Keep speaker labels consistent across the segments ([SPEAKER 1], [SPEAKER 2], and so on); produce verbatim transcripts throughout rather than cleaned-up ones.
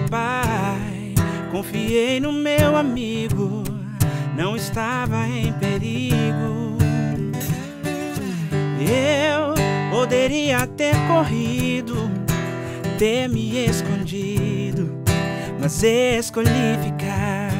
[SPEAKER 1] pai, confiei no meu amigo, não estava em perigo. Eu poderia ter corrido, ter me escondido, mas escolhi ficar.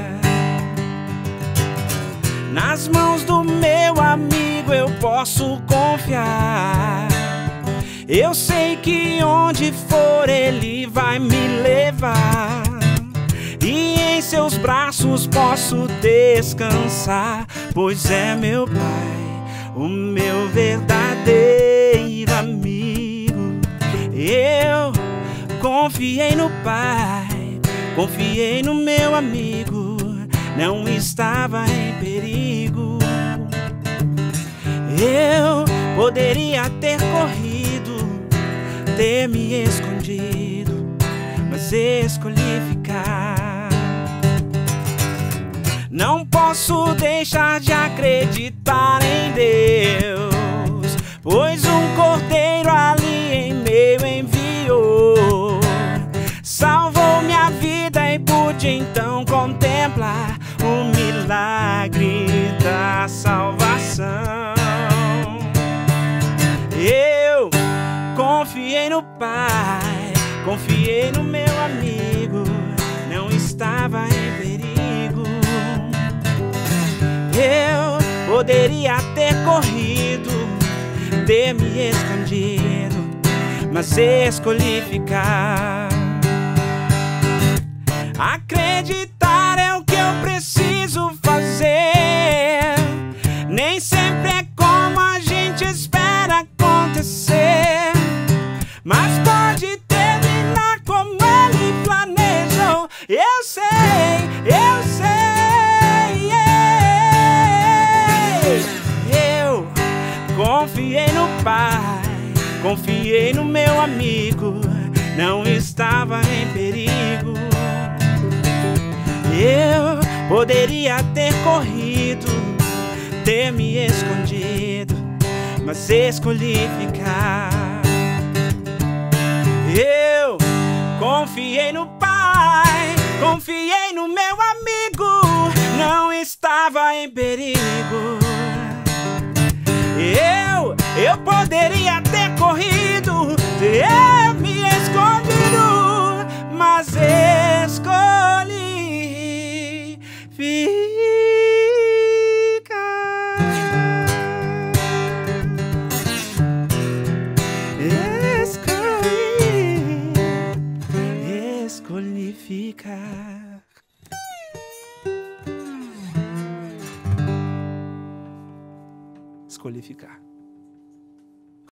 [SPEAKER 1] Nas mãos do meu amigo eu posso confiar. Eu sei que onde for ele vai me levar, e em seus braços posso descansar, pois é meu pai, o meu verdadeiro amigo. Eu confiei no pai, confiei no meu amigo, não estava em perigo. Eu poderia ter corrido, ter me escondido, mas escolhi ficar. Não posso deixar de acreditar em Deus, pois um cordeiro ali em meio enviou. Salvou minha vida e pude então contemplar o milagre da salvação. Eu confiei no pai, confiei no meu amigo, não estava em perigo. Eu poderia ter corrido, ter me escondido, mas escolhi ficar. Acreditar é o que eu preciso fazer, nem sempre é como a gente espera acontecer, mas pode terminar como ele planejou. Eu sei, eu sei, eu confiei no pai, confiei no meu amigo, não estava em perigo. Eu poderia ter corrido, ter me escondido, mas escolhi ficar. Eu confiei no pai, confiei no meu amigo, não estava em perigo. Eu, eu poderia ter corrido, ter me escondido, mas escolhi ficar. Escolhi ficar. Escolhi ficar.